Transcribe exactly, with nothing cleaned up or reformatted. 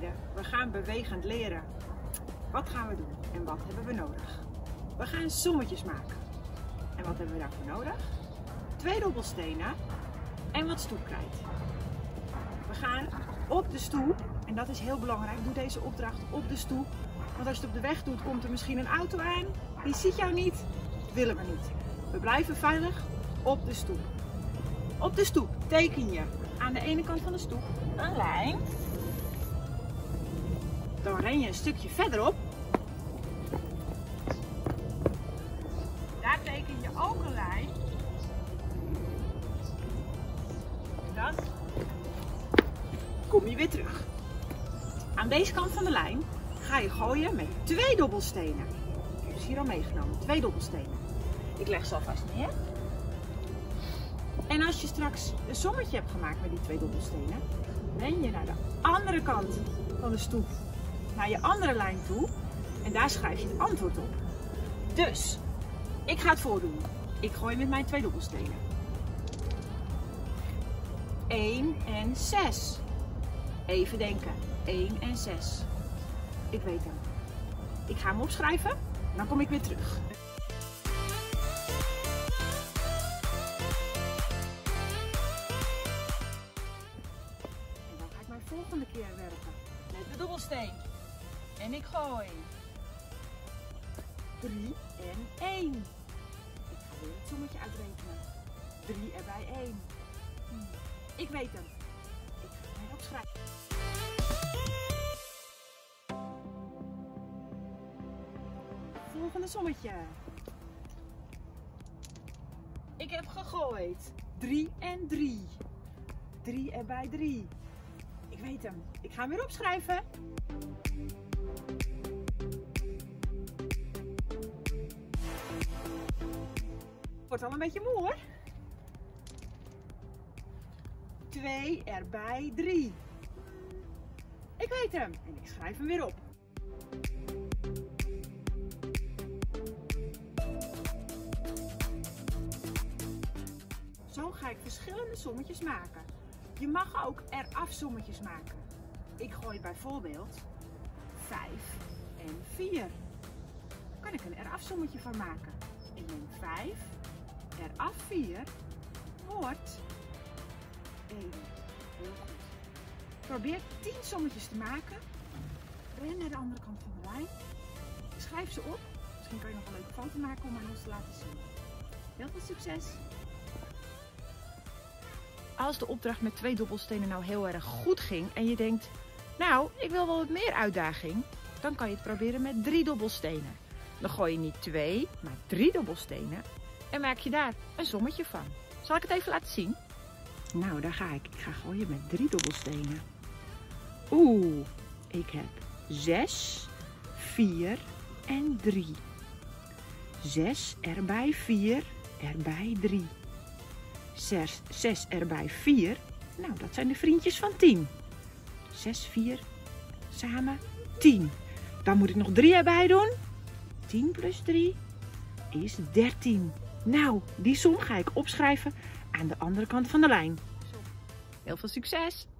meiden, we gaan bewegend leren. Wat gaan we doen en wat hebben we nodig? We gaan sommetjes maken. En wat hebben we daarvoor nodig? Twee dobbelstenen en wat stoepkrijt. We gaan op de stoep, en dat is heel belangrijk, doe deze opdracht op de stoep. Want als je het op de weg doet, komt er misschien een auto aan. Die ziet jou niet, dat willen we niet. We blijven veilig op de stoep. Op de stoep teken je aan de ene kant van de stoep een lijn. Dan ren je een stukje verderop. Daar teken je ook een lijn. En dan kom je weer terug. Aan deze kant van de lijn ga je gooien met twee dobbelstenen. Ik heb ze hier al meegenomen, twee dobbelstenen. Ik leg ze alvast neer. En als je straks een sommetje hebt gemaakt met die twee dobbelstenen, ren je naar de andere kant van de stoep, naar je andere lijn toe. En daar schrijf je het antwoord op. Dus, ik ga het voordoen. Ik gooi met mijn twee dobbelstenen. één en zes. Even denken. één en zes. Ik weet hem. Ik ga hem opschrijven. Dan kom ik weer terug. En dan ga ik mijn volgende keer werken. Met de dobbelsteen. En ik gooi. drie en één. Ik ga weer het sommetje uitrekenen. drie erbij één. Ik weet hem. Ik ga hem opschrijven. Volgende sommetje. Ik heb gegooid. drie en drie. drie erbij drie. Ik weet hem. Ik ga hem weer opschrijven. Wordt al een beetje moe hoor. twee erbij drie. Ik weet hem. En ik schrijf hem weer op. Zo ga ik verschillende sommetjes maken. Je mag ook eraf sommetjes maken. Ik gooi bijvoorbeeld vijf en vier. Daar kan ik een eraf sommetje van maken. Ik neem vijf, eraf vier, wordt één. Heel goed. Probeer tien sommetjes te maken. Ren naar de andere kant van de lijn. Schrijf ze op. Misschien kan je nog een leuke foto maken om aan ons te laten zien. Heel veel succes! Als de opdracht met twee dobbelstenen nou heel erg goed ging en je denkt, nou, ik wil wel wat meer uitdaging, dan kan je het proberen met drie dobbelstenen. Dan gooi je niet twee, maar drie dobbelstenen en maak je daar een sommetje van. Zal ik het even laten zien? Nou, daar ga ik. Ik ga gooien met drie dobbelstenen. Oeh, ik heb zes, vier en drie. zes erbij vier, erbij drie. zes, zes erbij vier. Nou, dat zijn de vriendjes van tien. zes, vier, samen tien. Dan moet ik nog drie erbij doen. tien plus drie is dertien. Nou, die som ga ik opschrijven aan de andere kant van de lijn. Heel veel succes!